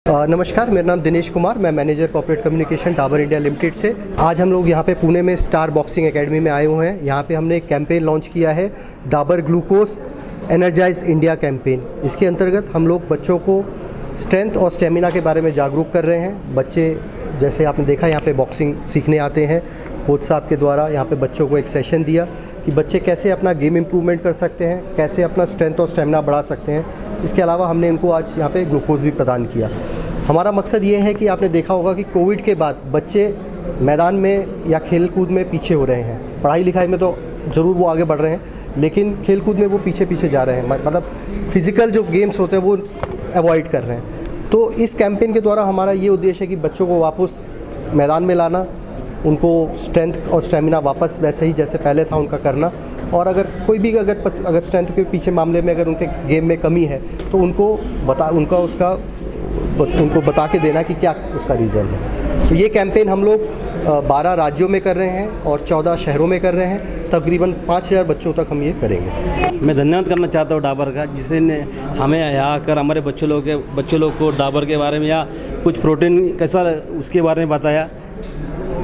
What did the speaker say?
नमस्कार, मेरा नाम दिनेश कुमार, मैं manager corporate communication Dabur India limited से। आज हम लोग यहाँ पे पुणे में स्टार बॉक्सिंग एकेडमी में आए हुए हैं। यहाँ पे हमने एक कैंपेन लॉन्च किया है, Dabur glucose energize India campaign. इसके अंतर्गत हम लोग बच्चों को स्ट्रेंथ और स्टेमिना के बारे में जागरूक कर रहे हैं। बच्चे, जैसे आपने देखा, यहाँ पे बॉक्सिंग सीखने आते हैं। कोच साहब के द्वारा यहाँ पे बच्चों को एक सेशन दिया कि बच्चे कैसे अपना गेम इम्प्रूवमेंट कर सकते हैं, कैसे अपना स्ट्रेंथ और स्टेमिना बढ़ा सकते हैं। इसके अलावा हमने इनको आज यहाँ पे ग्लूकोज भी प्रदान किया। हमारा मकसद ये है कि आपने देखा होगा कि कोविड के बाद बच्चे मैदान में या खेल कूद में पीछे हो रहे हैं। पढ़ाई लिखाई में तो ज़रूर वो आगे बढ़ रहे हैं, लेकिन खेल कूद में वो पीछे जा रहे हैं। मतलब फिज़िकल जो गेम्स होते हैं वो अवॉइड कर रहे हैं। तो इस कैंपेन के द्वारा हमारा ये उद्देश्य है कि बच्चों को वापस मैदान में लाना, उनको स्ट्रेंथ और स्टेमिना वापस वैसे ही जैसे पहले था उनका करना। और अगर कोई भी अगर स्ट्रेंथ के पीछे मामले में अगर उनके गेम में कमी है तो उनको बता के देना कि क्या उसका रीज़न है। तो ये कैंपेन हम लोग 12 राज्यों में कर रहे हैं और 14 शहरों में कर रहे हैं। तकरीबन 5000 बच्चों तक हम ये करेंगे। मैं धन्यवाद करना चाहता हूँ डाबर का, जिसने हमें यहाँ आकर हमारे बच्चों लोग को डाबर के बारे में या कुछ प्रोटीन कैसा उसके बारे में बताया।